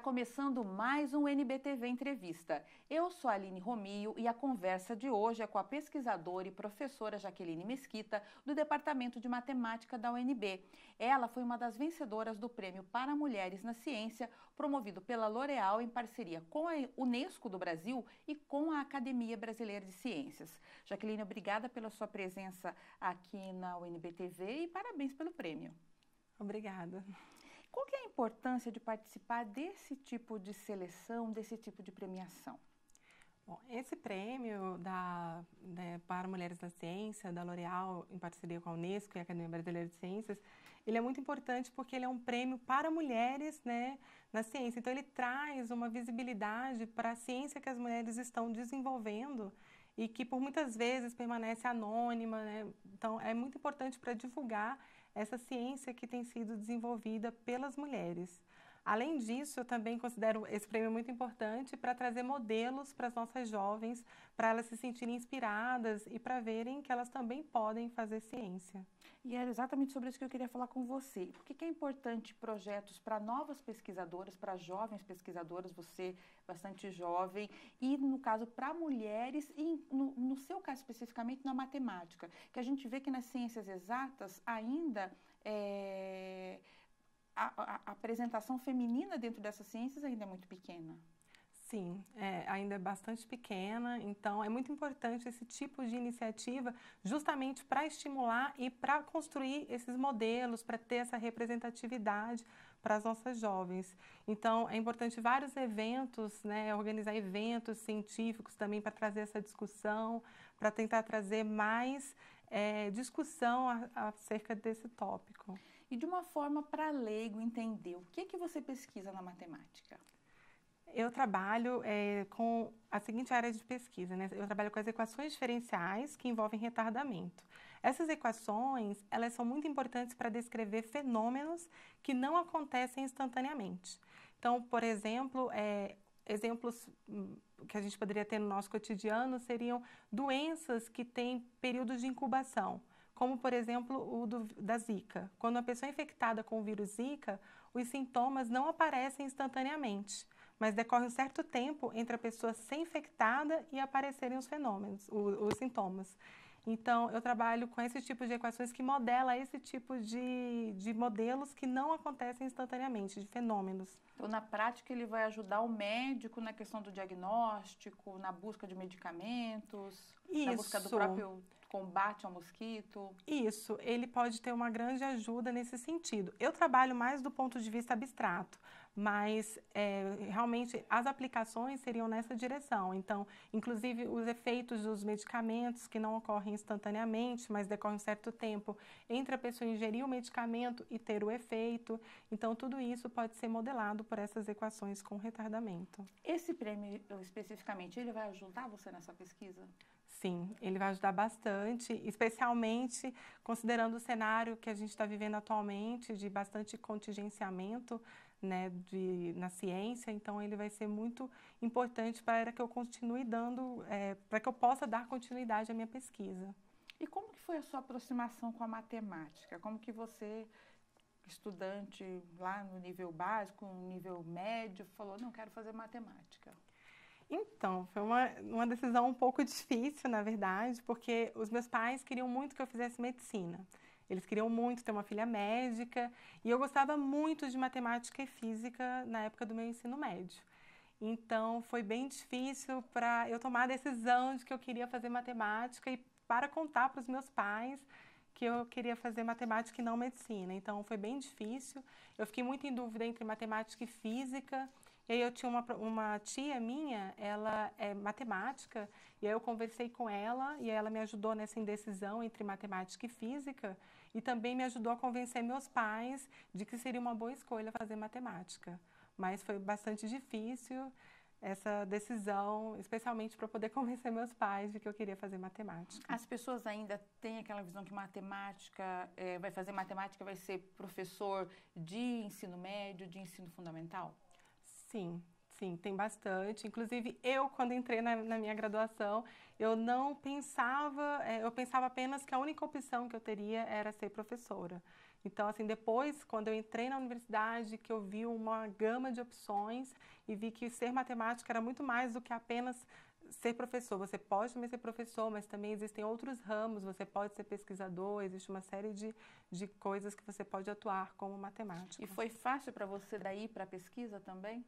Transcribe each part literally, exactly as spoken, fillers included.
começando mais um N B T V Entrevista. Eu sou a Aline Romio e a conversa de hoje é com a pesquisadora e professora Jaqueline Mesquita, do Departamento de Matemática da U N B. Ela foi uma das vencedoras do Prêmio para Mulheres na Ciência, promovido pela L'Oréal em parceria com a Unesco do Brasil e com a Academia Brasileira de Ciências. Jaqueline, obrigada pela sua presença aqui na U N B T V e parabéns pelo prêmio. Obrigada. Qual que é a importância de participar desse tipo de seleção, desse tipo de premiação? Bom, esse prêmio da, né, para Mulheres na Ciência, da L'Oréal, em parceria com a Unesco e a Academia Brasileira de Ciências, ele é muito importante porque ele é um prêmio para mulheres, né, na ciência. Então, ele traz uma visibilidade para a ciência que as mulheres estão desenvolvendo e que, por muitas vezes, permanece anônima, né? Então, é muito importante para divulgar essa ciência que tem sido desenvolvida pelas mulheres. Além disso, eu também considero esse prêmio muito importante para trazer modelos para as nossas jovens, para elas se sentirem inspiradas e para verem que elas também podem fazer ciência. E era exatamente sobre isso que eu queria falar com você. Por que é importante projetos para novas pesquisadoras, para jovens pesquisadoras, você bastante jovem, e no caso para mulheres, e no, no seu caso especificamente na matemática, que a gente vê que nas ciências exatas ainda é, a, a, a apresentação feminina dentro dessas ciências ainda é muito pequena. Sim, é, ainda é bastante pequena, então é muito importante esse tipo de iniciativa justamente para estimular e para construir esses modelos, para ter essa representatividade para as nossas jovens. Então é importante vários eventos, né, organizar eventos científicos também para trazer essa discussão, para tentar trazer mais é, discussão a, acerca desse tópico. E de uma forma para leigo entender, o que, que você pesquisa na matemática? Eu trabalho é, com a seguinte área de pesquisa, né? Eu trabalho com as equações diferenciais que envolvem retardamento. Essas equações, elas são muito importantes para descrever fenômenos que não acontecem instantaneamente. Então, por exemplo, é, exemplos que a gente poderia ter no nosso cotidiano seriam doenças que têm períodos de incubação, como, por exemplo, o do, da Zika. Quando uma pessoa é infectada com o vírus Zika, os sintomas não aparecem instantaneamente, mas decorre um certo tempo entre a pessoa ser infectada e aparecerem os fenômenos, os, os sintomas. Então, eu trabalho com esse tipo de equações que modela esse tipo de, de modelos que não acontecem instantaneamente, de fenômenos. Então, na prática, ele vai ajudar o médico na questão do diagnóstico, na busca de medicamentos, Isso. Na busca do próprio combate ao mosquito. Isso, ele pode ter uma grande ajuda nesse sentido. Eu trabalho mais do ponto de vista abstrato, mas é, realmente as aplicações seriam nessa direção. Então, inclusive os efeitos dos medicamentos que não ocorrem instantaneamente, mas decorre um certo tempo entre a pessoa ingerir o medicamento e ter o efeito. Então, tudo isso pode ser modelado por essas equações com retardamento. Esse prêmio, especificamente, ele vai ajudar você nessa pesquisa? Sim, ele vai ajudar bastante, especialmente considerando o cenário que a gente está vivendo atualmente, de bastante contingenciamento, né, de, na ciência. Então, ele vai ser muito importante para que eu continue dando, é, para que eu possa dar continuidade à minha pesquisa. E como que foi a sua aproximação com a matemática? Como que você, estudante lá no nível básico, no nível médio, falou, não, quero fazer matemática? Então, foi uma, uma decisão um pouco difícil, na verdade, porque os meus pais queriam muito que eu fizesse medicina. Eles queriam muito ter uma filha médica e eu gostava muito de matemática e física na época do meu ensino médio. Então, foi bem difícil para eu tomar a decisão de que eu queria fazer matemática e para contar para os meus pais que eu queria fazer matemática e não medicina. Então, foi bem difícil. Eu fiquei muito em dúvida entre matemática e física. E aí eu tinha uma, uma tia minha, ela é matemática, e aí eu conversei com ela, e ela me ajudou nessa indecisão entre matemática e física, e também me ajudou a convencer meus pais de que seria uma boa escolha fazer matemática. Mas foi bastante difícil essa decisão, especialmente para poder convencer meus pais de que eu queria fazer matemática. As pessoas ainda têm aquela visão que matemática, é, vai fazer matemática, vai ser professor de ensino médio, de ensino fundamental? Sim, Sim, tem bastante. Inclusive, eu, quando entrei na, na minha graduação, eu não pensava, é, eu pensava apenas que a única opção que eu teria era ser professora. Então, assim, depois, quando eu entrei na universidade, que eu vi uma gama de opções e vi que ser matemática era muito mais do que apenas ser professor. Você pode também ser professor, mas também existem outros ramos, você pode ser pesquisador, existe uma série de, de coisas que você pode atuar como matemático. E foi fácil para você daí para a pesquisa também?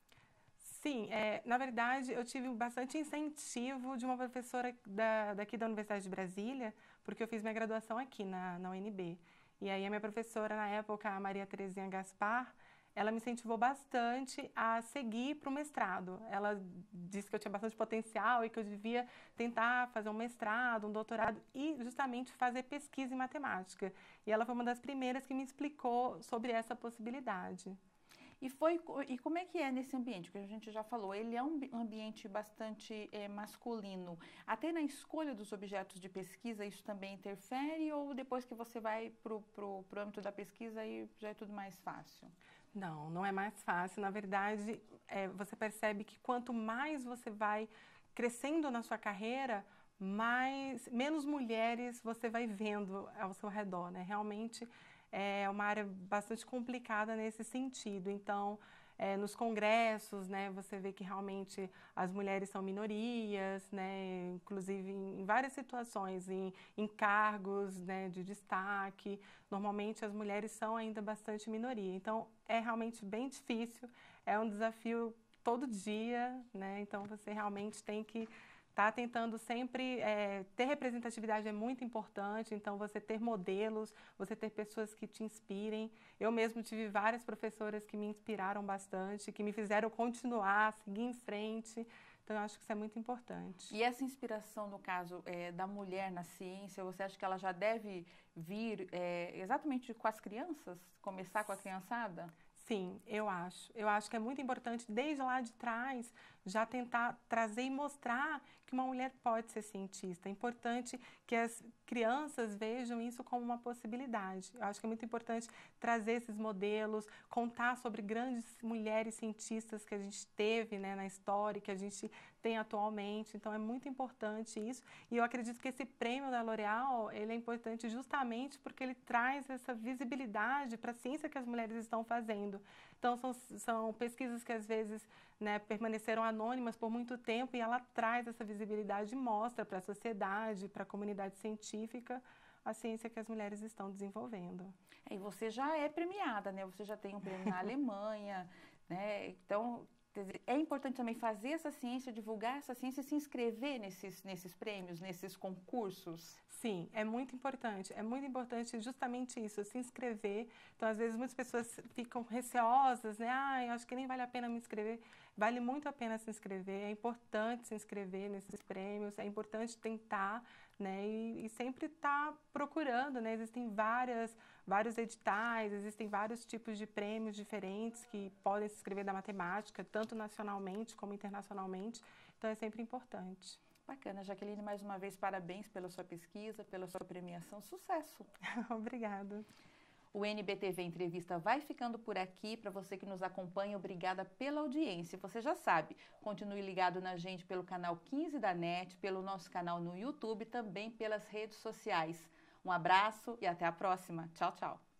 Sim, é, na verdade eu tive bastante incentivo de uma professora da, daqui da Universidade de Brasília, porque eu fiz minha graduação aqui na, na U N B. E aí a minha professora na época, a Maria Terezinha Gaspar, ela me incentivou bastante a seguir para o mestrado. Ela disse que eu tinha bastante potencial e que eu devia tentar fazer um mestrado, um doutorado e justamente fazer pesquisa em matemática. E ela foi uma das primeiras que me explicou sobre essa possibilidade. E, foi, e como é que é nesse ambiente? Porque a gente já falou, ele é um ambiente bastante é, masculino. Até na escolha dos objetos de pesquisa isso também interfere ou depois que você vai para o âmbito da pesquisa aí já é tudo mais fácil? Não, não é mais fácil. Na verdade, é, você percebe que quanto mais você vai crescendo na sua carreira, mais, menos mulheres você vai vendo ao seu redor, né? Realmente é uma área bastante complicada nesse sentido. Então, é, nos congressos, né, você vê que realmente as mulheres são minorias, né, inclusive em, em várias situações, em, em cargos, né, de destaque. Normalmente as mulheres são ainda bastante minoria. Então, é realmente bem difícil, é um desafio todo dia, né? Então, você realmente tem que tá tentando sempre é, ter representatividade é muito importante, então você ter modelos, você ter pessoas que te inspirem. Eu mesmo tive várias professoras que me inspiraram bastante, que me fizeram continuar, seguir em frente. Então, eu acho que isso é muito importante. E essa inspiração, no caso, é, da mulher na ciência, você acha que ela já deve vir é, exatamente com as crianças? Começar com a criançada? Sim, eu acho. Eu acho que é muito importante, desde lá de trás, já tentar trazer e mostrar que uma mulher pode ser cientista. É importante que as crianças vejam isso como uma possibilidade. Eu acho que é muito importante trazer esses modelos, contar sobre grandes mulheres cientistas que a gente teve, né, na história, que a gente tem atualmente. Então, é muito importante isso. E eu acredito que esse prêmio da L'Oréal, ele é importante justamente porque ele traz essa visibilidade para a ciência que as mulheres estão fazendo. Então, são, são pesquisas que às vezes, né, permaneceram anônimas por muito tempo e ela traz essa visibilidade e mostra para a sociedade, para a comunidade científica, a ciência que as mulheres estão desenvolvendo. E você já é premiada, né? Você já tem um prêmio na Alemanha, né? Então, quer dizer, é importante também fazer essa ciência, divulgar essa ciência e se inscrever nesses, nesses prêmios, nesses concursos. Sim, é muito importante. É muito importante justamente isso, se inscrever. Então, às vezes, muitas pessoas ficam receosas, né? Ah, eu acho que nem vale a pena me inscrever. Vale muito a pena se inscrever. É importante se inscrever nesses prêmios. É importante tentar, né? E, e sempre estar tá procurando, né? Existem várias, vários editais, existem vários tipos de prêmios diferentes que podem se inscrever da matemática, tanto nacionalmente como internacionalmente. Então, é sempre importante. Bacana. Jaqueline, mais uma vez, parabéns pela sua pesquisa, pela sua premiação. Sucesso! Obrigada. O N B T V Entrevista vai ficando por aqui. Para você que nos acompanha, obrigada pela audiência. Você já sabe, continue ligado na gente pelo canal quinze da NET, pelo nosso canal no YouTube, também pelas redes sociais. Um abraço e até a próxima. Tchau, tchau.